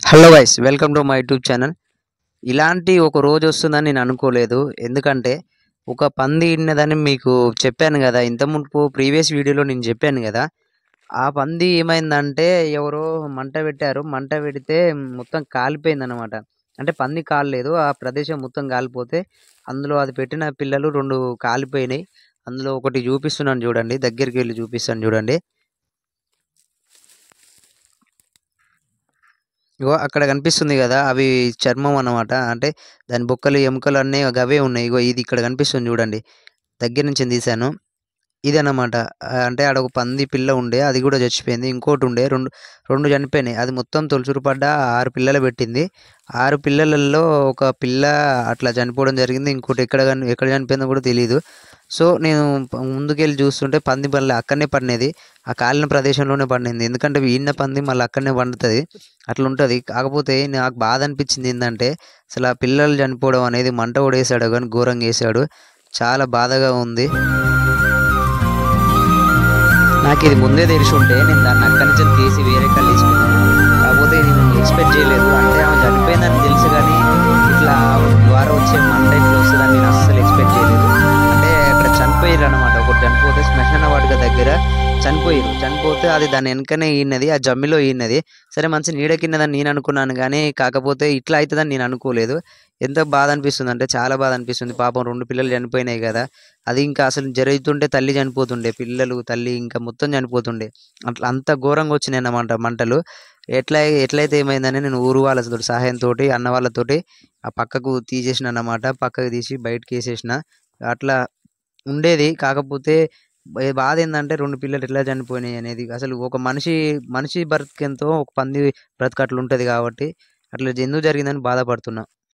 Hello guys, welcome to my YouTube channel. ఇలాంటి ఒక రోజు వస్తుందని నేను అనుకోలేదు. ఎందుకంటే ఒక పంది ఇన్నదని మీకు చెప్పాను కదా, ఇంత మునుపు ప్రీవియస్ వీడియోలో నేను చెప్పాను కదా. ఆ పంది ఏమైందంటే ఎవరో మంట పెట్టారు. మంట పెడితే మొత్తం కాలిపోయిందనమాట. అంటే పంది కాలలేదు, ఆ ప్రదేశం మొత్తం కాలిపోతే అందులో అది పెట్టిన పిల్లలు రెండు కాలిపోయినాయి. అందులో ఒకటి చూపిస్తున్నాను చూడండి, దగ్గరికి వెళ్ళి చూపిస్తాను చూడండి. ఇగో అక్కడ కనిపిస్తుంది కదా, అవి చర్మం అన్నమాట. అంటే దాని బొక్కలు ఎముకలు అన్నీ గవే ఉన్నాయి. ఇగో ఇది ఇక్కడ కనిపిస్తుంది చూడండి, దగ్గర నుంచి తీశాను. ఇదన్నమాట. అంటే ఆడ ఒక పంది పిల్ల ఉండే, అది కూడా చచ్చిపోయింది. ఇంకోటి ఉండే, రెండు రెండు చనిపోయినాయి. అది మొత్తం తొలచూరు పడ్డ 6 పిల్లలు పెట్టింది. 6 పిల్లలలో ఒక పిల్ల అట్లా చనిపోవడం జరిగింది. ఇంకోటి ఎక్కడ చనిపోయిందో కూడా తెలీదు. సో నేను ముందుకెళ్ళి చూస్తుంటే పంది మళ్ళీ అక్కడనే పడినది. ఆ కాలిన ప్రదేశంలోనే పడింది. ఎందుకంటే ఈన పంది మళ్ళీ అక్కడనే పండుతుంది, అట్లా ఉంటుంది. కాకపోతే నాకు బాధ అనిపించింది ఏంటంటే, అసలు ఆ పిల్లలు చనిపోవడం అనేది, మంట కూడా వేసాడు కానీ ఘోరంగా వేసాడు. చాలా బాధగా ఉంది. నాకు ఇది ముందే తెలిసి ఉంటే నేను దాన్ని అక్కడి నుంచి తీసి వేరే కళ్ళు తీసుకున్నాను. కాకపోతే నేను ఎక్స్పెక్ట్ చేయలేదు. అంటే ఆమె చనిపోయిందని తెలుసు కానీ ఇట్లా ద్వారా వచ్చే మంట ఇట్లా వస్తుందని నేను అస్సలు ఎక్స్పెక్ట్ చేయలేదు. అంటే అక్కడ చనిపోయారు అనమాట. ఒకటి చనిపోతే శ్మశాన వాటిక దగ్గర చనిపోతే అది దాని వెనకనే ఈనది, ఆ జమ్మిలో ఈనది. సరే మంచి నీడ కిందదని నేను అనుకున్నాను కానీ, కాకపోతే ఇట్లా అవుతుందని నేను అనుకోలేదు. ఎంత బాధ అనిపిస్తుంది అంటే చాలా బాధ అనిపిస్తుంది. పాపం 2 పిల్లలు చనిపోయినాయి కదా. అది ఇంకా అసలు జరుగుతుంటే తల్లి చనిపోతుండే, పిల్లలు తల్లి ఇంకా మొత్తం చనిపోతుండే. అట్లా అంత ఘోరంగా వచ్చినాయి అన్నమాట మంటలు. ఎట్లయితే ఏమైందని నేను ఊరు వాళ్ళతో సహాయంతో, అన్న వాళ్ళతోటి ఆ పక్కకు తీసేసిన అన్నమాట. పక్కకు తీసి బయటకు వేసేసిన. అట్లా ఉండేది. కాకపోతే బాధ ఏంటంటే 2 పిల్లలు ఎట్లా చనిపోయినాయి అనేది. అసలు ఒక మనిషి బ్రతికెంతో ఒక పంది బ్రతుకు అట్లా ఉంటుంది కాబట్టి అట్లా ఎందుకు జరిగిందని బాధపడుతున్నా.